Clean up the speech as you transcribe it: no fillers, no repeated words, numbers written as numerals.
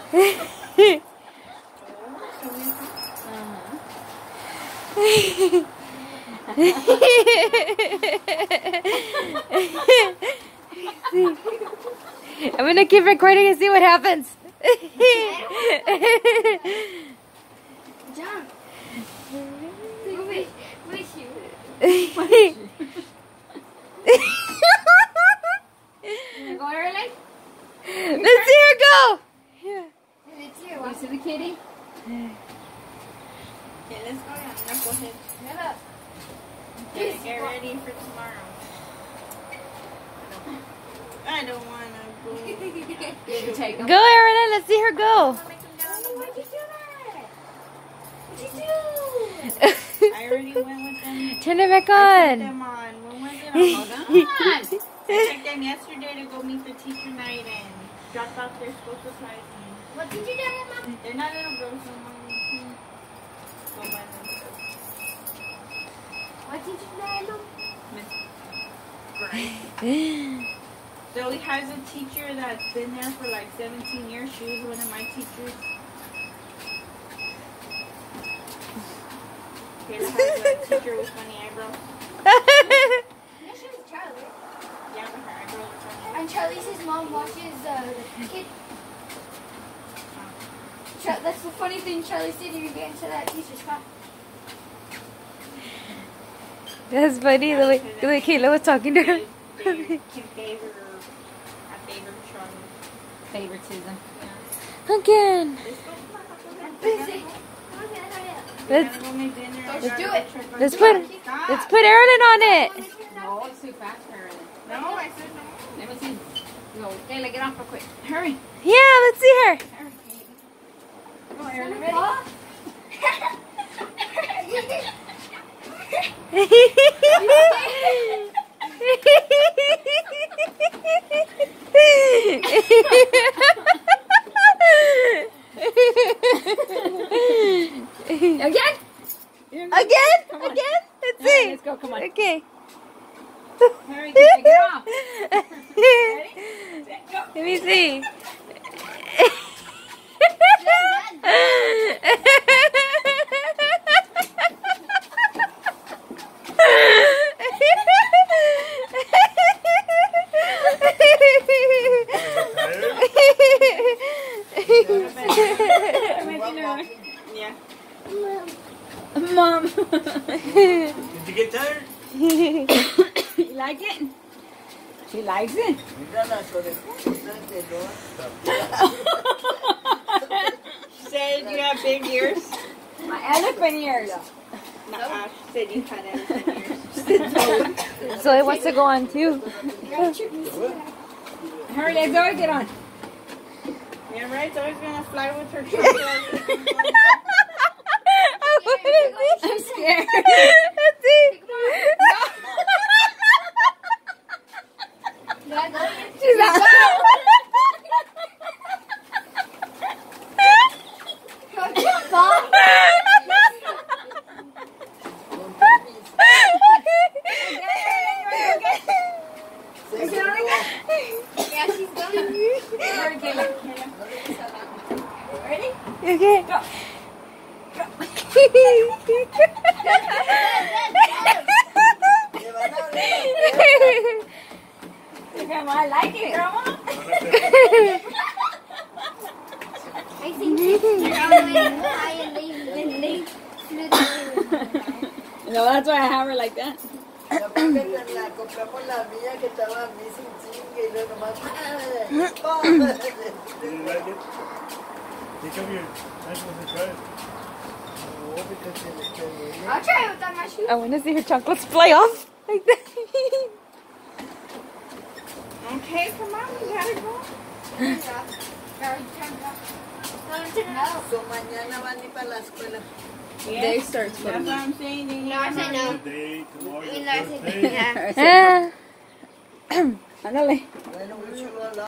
I'm gonna keep recording and see what happens. Jump. Wish you. Go, Eralin? Let's see her go. It's you. You see the kitty? Okay, let's go now. Now go ahead. Get up. Get ready for tomorrow. I don't want to go. You take them. Go, Eralin. Let's see her go. Why'd you do that? What'd you do? I already went with them. Turn it back I on. took them on. When was it on? Hold on. Come on. I took them yesterday to go meet the teacher night and drop off their school supplies. What did you do, Mom? They're not little girls. So go by them. What did you do, Mom? Zoe has a teacher that's been there for like 17 years. She was one of my teachers. Kayla has a teacher with funny eyebrows. Yeah, she was Charlie. Yeah, but her eyebrows are funny. And Charlie's mom watches the kid. That's the funny thing, Charlie said you get into that teacher's class. That's funny. The way Kayla was talking to her. They favor Charlie. Favoritism. Yeah. Again. Busy. Let's Go make dinner. Let's do it. let's put Eralin on it. No, it's too fast, Eralin. No, I said no. Let me see. No, Kayla, get off real quick. Hurry. Yeah, let's see her. Hurry. Go, Eralin. Ready? Again? Again? Come on. Again? Let's All see. right, let's go. Come on. Okay. Hurry, Kayla, get off. Ready? Go. Let me see. Yeah. Mom. Did you get tired? You like it? She likes it. She said you have big ears. My elephant ears. No, she said you had elephant ears. She said Zoe. Zoe wants to go on too. Hurry, let Zoe get on. Yeah, right? Zoe's gonna fly with her chocolate. I'm scared. Let's see. She's out. Yeah, she's going. Ready? Okay. Go. Grandma, I like it, Grandma. I think it's high and they No, that's why I have her like that. Did you like it? Take off your nice one to try it. I'll try it without my shoes. I want to see her chocolates fly off like that. Okay, come on, we gotta go. So mañana van a ir para la escuela. Yeah. Day starts for That's what them. I'm saying. No, I said no. Today, tomorrow, I mean, I said Thursday. yeah. Ándale. Bueno, mucho